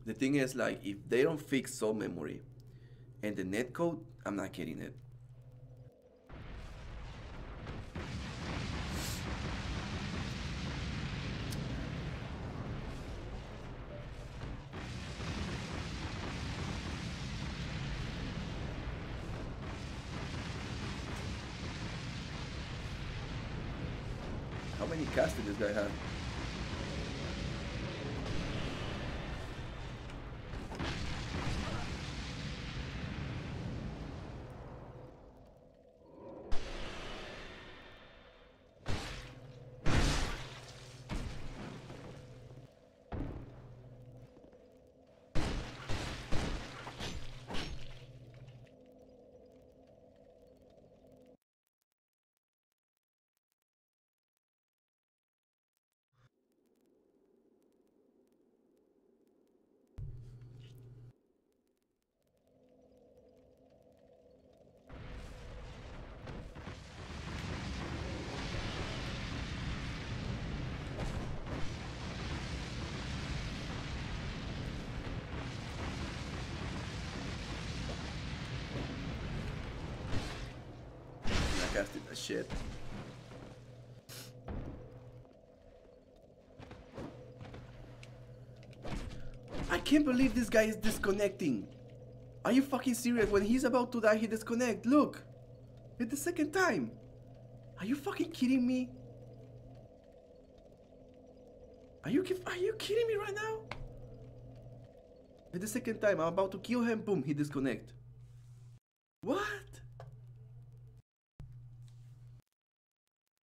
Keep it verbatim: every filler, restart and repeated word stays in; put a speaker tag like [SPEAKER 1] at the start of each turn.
[SPEAKER 1] The thing is, like, if they don't fix soul memory and the netcode, I'm not getting it. How many casts did this guy have? Casted that shit. I can't believe this guy is disconnecting. Are you fucking serious? When he's about to die, he disconnect. Look, it's the second time. Are you fucking kidding me? Are you are you kidding me right now? It's the second time I'm about to kill him. Boom, he disconnect. What?